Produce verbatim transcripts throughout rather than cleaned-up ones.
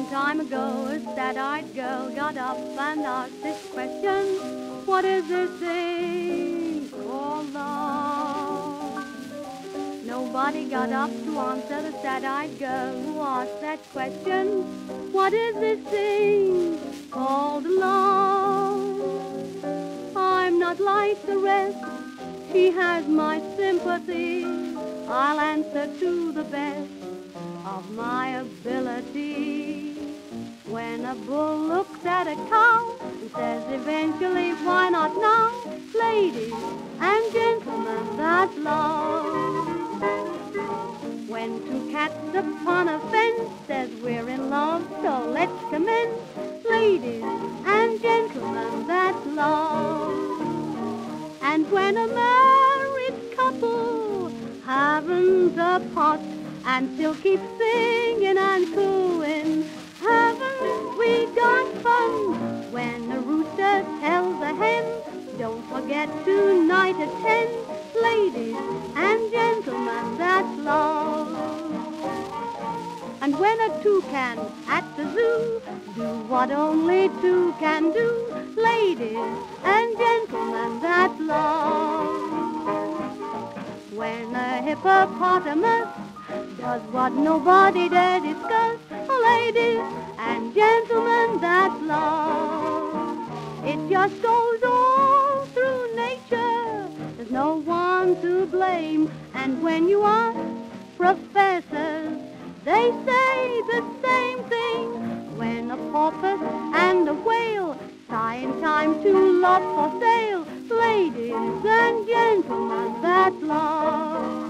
time ago, a sad-eyed girl got up and asked this question: what is this thing called love? Nobody got up to answer the sad-eyed girl who asked that question: what is this thing called love? I'm not like the rest, she has my sympathy. I'll answer to the best of my ability. When a bull looks at a cow and says eventually, why not now? Ladies and gentlemen, that's love. When two cats upon a fence says we're in love, so let's commence. Ladies and gentlemen, that's love. And when a married couple haven't a pot and still keep singing and cooing, haven't we got fun? When a rooster tells a hen, don't forget tonight at ten. Ladies and gentlemen, that's love. And when a toucan at the zoo do what only two can do, ladies and gentlemen, that's love. When a hippopotamus does what nobody dare discuss, ladies and gentlemen, that's love. It just goes all through nature, there's no one to blame. And when you ask professors, they say the same thing. When a porpoise and a whale sigh in time to love for sale, ladies and gentlemen, that's love.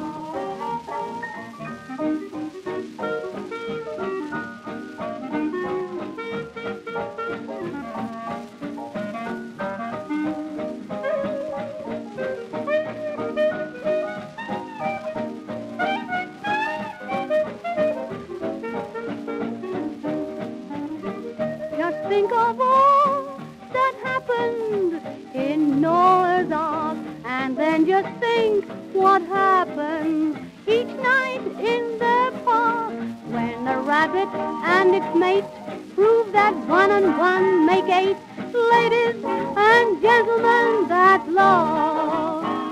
Just think of all that happened in Noah's Ark, and then just think what happens each night in their park. When a rabbit and its mate prove that one and one make eight, ladies and gentlemen, that's love.